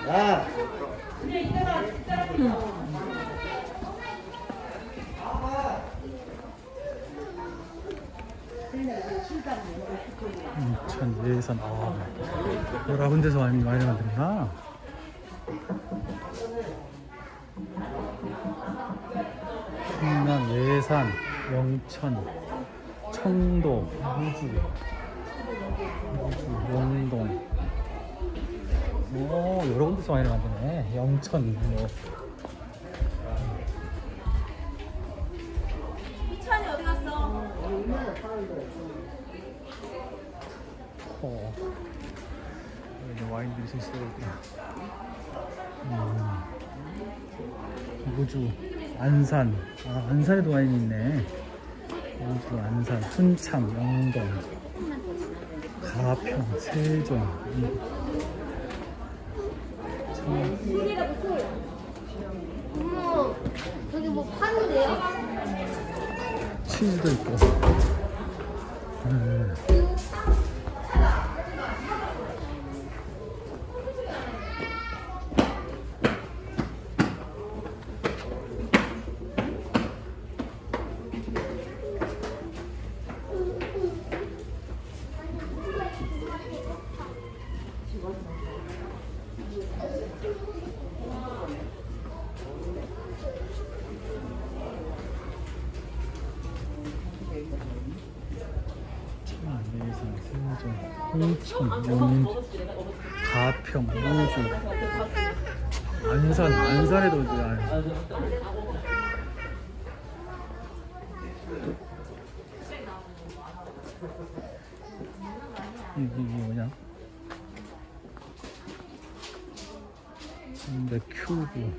야. 인천 예산 여러 군데서 많이 만드는구나. 충남 예산, 영천, 청도, 무주, 용동. 오, 여러 군데서 많이 만드네. 영천 뭐. 이찬이 어디 갔어? 여기 와인들이 좀 있어요. 무주, 안산. 안산에도 와인이 있네. 무주, 안산, 순창, 영동, 가평, 세종. 어머, 저기 뭐 파는데요? 치즈도 있고. 세종, 홍천, 영주, 가평, 무주, 안산에도 이게 뭐냐? 근데 큐브.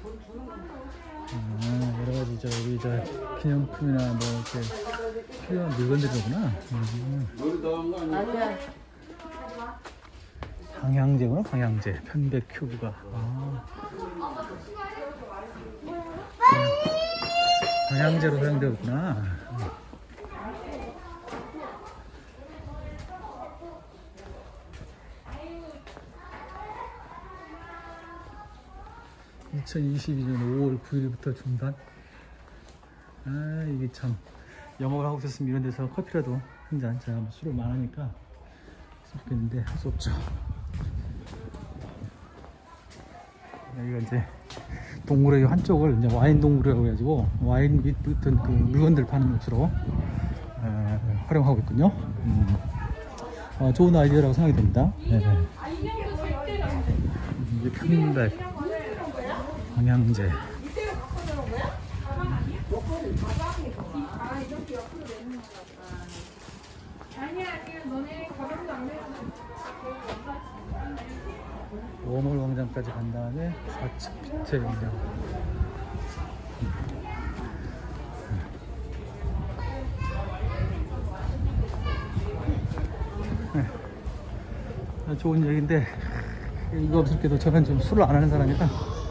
여러가지 우리 기념품이나 뭐 이렇게 필요한 물건들이구나. 방향제구나. 방향제, 편백 큐브가. 방향제로 사용되었구나. 2022년 5월 9일부터 중단. 이게 참 영업을 하고 있었으면 이런 데서 커피라도 한잔. 제가 뭐 술을 많으니까 좋겠는데 할 수 없죠. 여기가 이제 동굴의 한쪽을 이제 와인 동굴이라고 해가지고 와인 및 어떤 그 물건들 파는 곳으로 활용하고 있군요. 좋은 아이디어라고 생각이 됩니다. 이게 편백, 방향제. 워멀 광장까지 간 다음에 좌측 빛의 광장. 좋은 얘기인데 이거 없을게도 저는 좀 술을 안 하는 사람이라.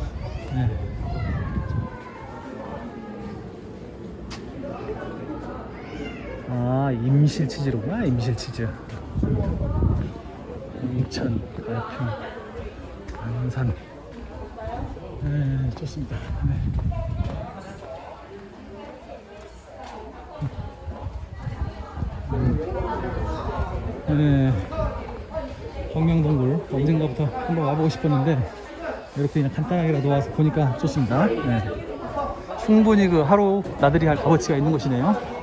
임실치즈로구나. 임실치즈. 인천, 가평, 안산. 좋습니다. 광명동굴 언젠가부터 한번 와보고 싶었는데 이렇게 그냥 간단하게라도 와서 보니까 좋습니다. 충분히 그 하루 나들이 할 값어치가 있는 곳이네요.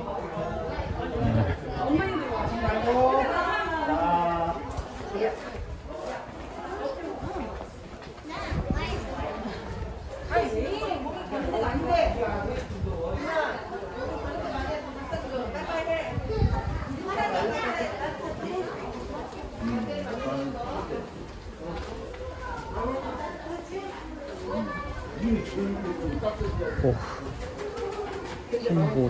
흰곳.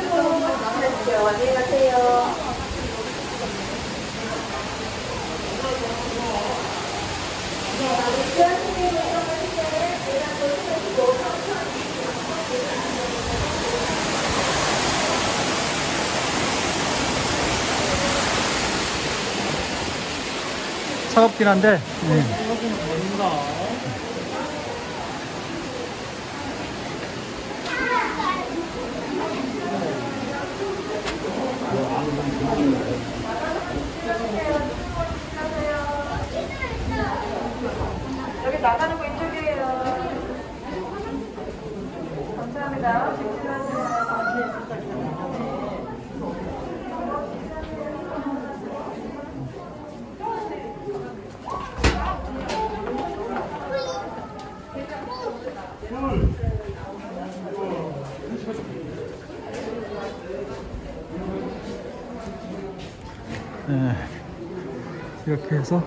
안녕히 가세요. 차갑긴 한데. 네. 여기 나가는 거 이쪽이에요. 감사합니다. 네, 이렇게 해서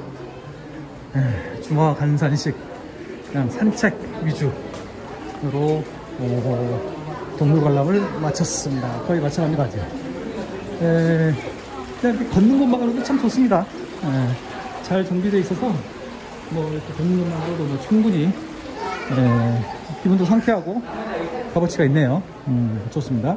중화간산식 그냥 산책 위주로 동물 관람을 마쳤습니다. 거의 마쳐갑니다. 아직. 그냥 이렇게 걷는 것만으로도 참 좋습니다. 잘 정비되어 있어서 뭐 이렇게 걷는 것만으로도 뭐 충분히 기분도 상쾌하고 값어치가 있네요. 좋습니다.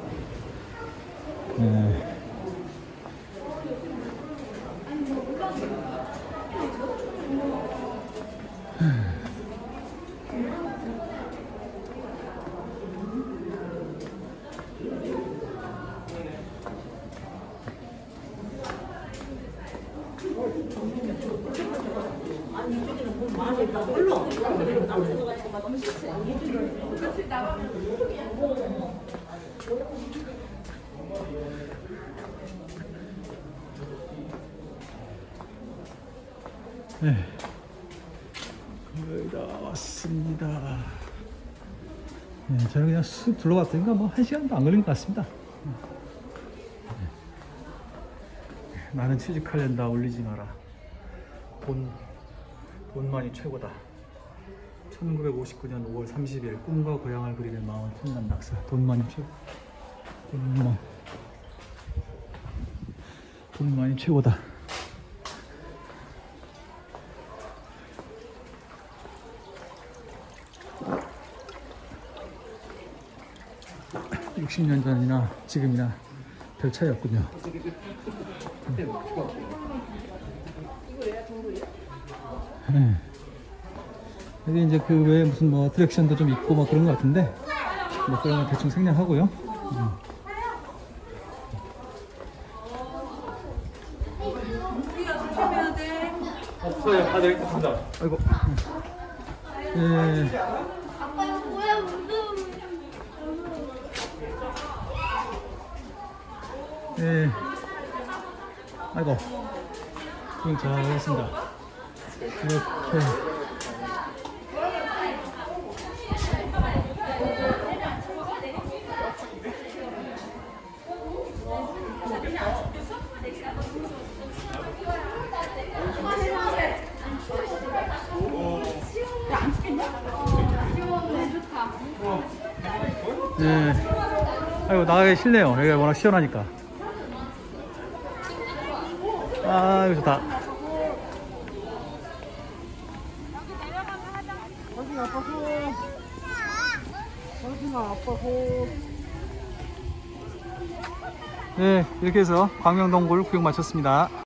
네, 거의 다 왔습니다. 네, 저는 그냥 쑥 둘러봤으니까 뭐 1시간도 안 걸린 것 같습니다. 나는 취직하려다 올리지 마라. 돈만이 최고다. 1959년 5월 30일 꿈과 고향을 그리는 마음은 천난 낙서. 돈만이 최고. 돈만이 최고다. (60년) 전이나 지금이나 별 차이 없군요. 여기 이제 그 외에 무슨 뭐 어트랙션도 좀 있고 뭐 그런 것 같은데 뭐 그런 건 대충 생략하고요. 없어요. 다들 있습니다. 아이고. 아빠 이거 뭐야 무슨? 네. 아이고. 잘 알겠습니다. 이렇게. 네. 아이고, 나가기 싫네요. 여기가 워낙 시원하니까. 아, 이거 좋다. 네, 이렇게 해서 광명동굴 구경 마쳤습니다.